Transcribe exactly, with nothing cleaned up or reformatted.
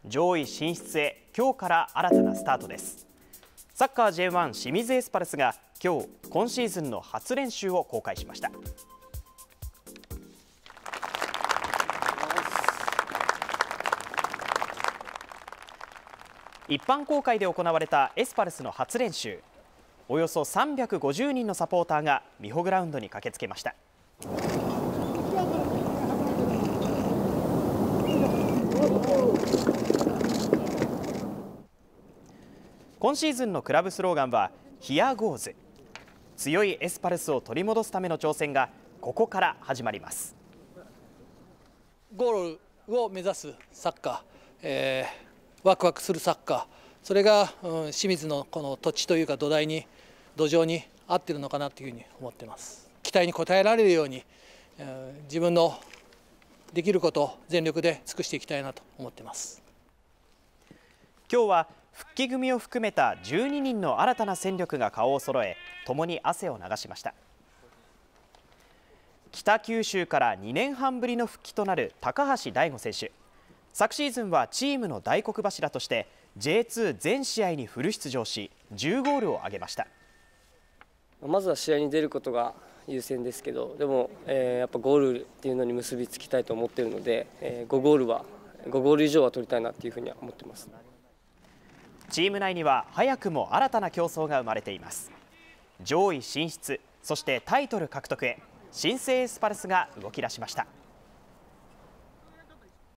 上位進出へ今日から新たなスタートです。サッカー ジェイワン 清水エスパルスが今日今シーズンの初練習を公開しました。一般公開で行われたエスパルスの初練習、およそさんびゃくごじゅうにんのサポーターがミホグラウンドに駆けつけました。今シーズンのクラブスローガンはヒアゴーズ。強いエスパルスを取り戻すための挑戦がここから始まります。 ゴールを目指すサッカー、えー、ワクワクするサッカー、それが、うん、清水のこの土地というか土台に土壌に合っているのかなというふうに思っています。期待に応えられるように、えー、自分のできることを全力で尽くしていきたいなと思っています。 今日は復帰組を含めたじゅうににんの新たな戦力が顔を揃え、共に汗を流しました。北九州からにねんはんぶりの復帰となる高橋大吾選手。昨シーズンはチームの大黒柱として ジェイツー 全試合にフル出場しじゅうゴールを挙げました。 まずは試合に出ることが優先ですけど、でも、えー、やっぱゴールっていうのに結びつきたいと思っているので、えー、ごゴールはごゴール以上は取りたいなっていうふうには思ってます。 チーム内には早くも新たな競争が生まれています。上位進出、そしてタイトル獲得へ新生エスパルスが動き出しました。